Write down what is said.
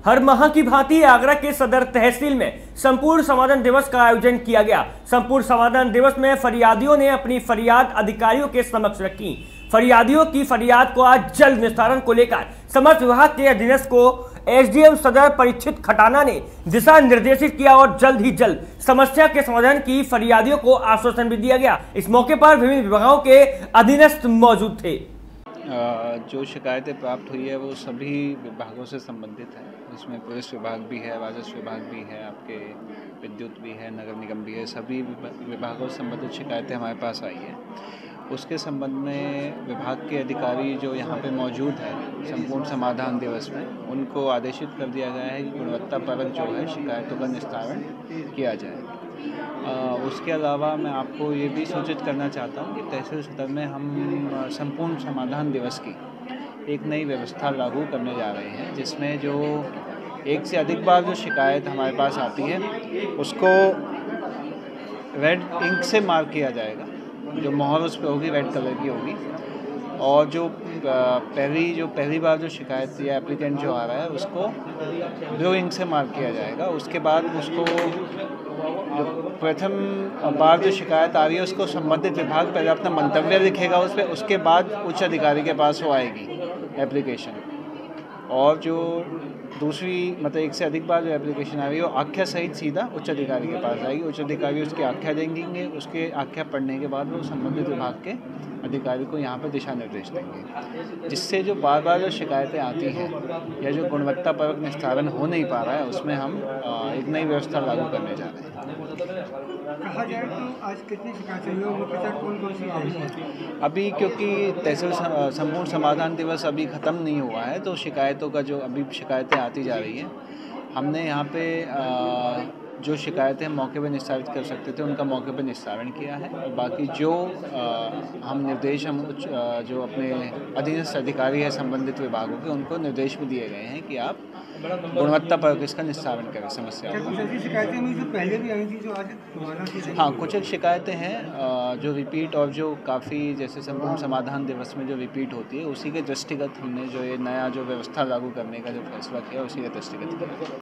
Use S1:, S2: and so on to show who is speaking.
S1: हर माह की भांति आगरा के सदर तहसील में संपूर्ण समाधान दिवस का आयोजन किया गया। संपूर्ण समाधान दिवस में फरियादियों ने अपनी फरियाद अधिकारियों के समक्ष रखी। फरियादियों की फरियाद को आज जल्द निस्तारण को लेकर समस्त विभाग के अधीनस्थ को एसडीएम सदर परीक्षित खटाना ने दिशा निर्देशित किया और जल्द ही जल्द समस्या के समाधान की फरियादियों को आश्वासन भी दिया गया। इस मौके पर विभिन्न विभागों के अधीनस्थ मौजूद थे।
S2: जो शिकायतें प्राप्त हुई है वो सभी विभागों से संबंधित है। इसमें पुलिस विभाग भी है, राजस्व विभाग भी है, आपके विद्युत भी है, नगर निगम भी है। सभी विभागों से संबंधित शिकायतें हमारे पास आई है। उसके संबंध में विभाग के अधिकारी जो यहाँ पे मौजूद है संपूर्ण समाधान दिवस में, उनको आदेशित कर दिया गया है कि गुणवत्तापरक जो है शिकायतों का निस्तारण किया जाए। उसके अलावा मैं आपको ये भी सूचित करना चाहता हूँ कि तहसील सदर में हम संपूर्ण समाधान दिवस की एक नई व्यवस्था लागू करने जा रहे हैं, जिसमें जो एक से अधिक बार जो शिकायत हमारे पास आती है उसको रेड इंक से मार्क किया जाएगा। जो मोहर उस पर होगी रेड कलर की होगी, और जो पहली बार जो शिकायत या एप्लीकेंट जो आ रहा है उसको ब्लू इंक से मार्क किया जाएगा। उसके बाद उसको जो प्रथम बार जो शिकायत आ रही है उसको संबंधित विभाग पहले अपना मंतव्य लिखेगा उस पर, उसके बाद उच्च अधिकारी के पास वो आएगी एप्लीकेशन। और जो दूसरी मतलब एक से अधिक बार जो एप्लीकेशन आ रही है वो आख्या सहित सीधा उच्च अधिकारी के पास आएगी। उच्च अधिकारी उसकी आख्या देंगे, उसके आख्या पढ़ने के बाद वो संबंधित विभाग के अधिकारी को यहाँ पर दिशा निर्देश देंगे, जिससे जो बार बार जो शिकायतें आती हैं या जो गुणवत्तापरक निस्तारण हो नहीं पा रहा है उसमें हम एक नई व्यवस्था लागू करने जा रहे हैं।
S3: कहा जाए तो आज कितनी शिकायतें हुई और मुख्यतः कौन-कौन सी है?
S2: अभी क्योंकि तहसील संपूर्ण समाधान दिवस अभी ख़त्म नहीं हुआ है, तो शिकायतों का जो अभी शिकायतें आती जा रही हैं, हमने यहाँ पे जो शिकायतें मौके पर निस्तारित कर सकते थे उनका मौके पर निस्तारण किया है। और बाकी जो हम निर्देश जो अपने अधीनस्थ अधिकारी है संबंधित विभागों के, उनको निर्देश भी दिए गए हैं कि आप गुणवत्तापरक इसका निस्तारण करें समस्या का।
S3: कुछ शिकायतें हुई जो पहले भी आई थी जो आज दोबारा से?
S2: हाँ, कुछ एक शिकायतें हैं जो रिपीट और जो काफ़ी जैसे संपूर्ण समाधान दिवस में जो रिपीट होती है, उसी के दृष्टिगत हमने जो ये नया जो व्यवस्था लागू करने का जो फैसला किया उसी के दृष्टिगत किया।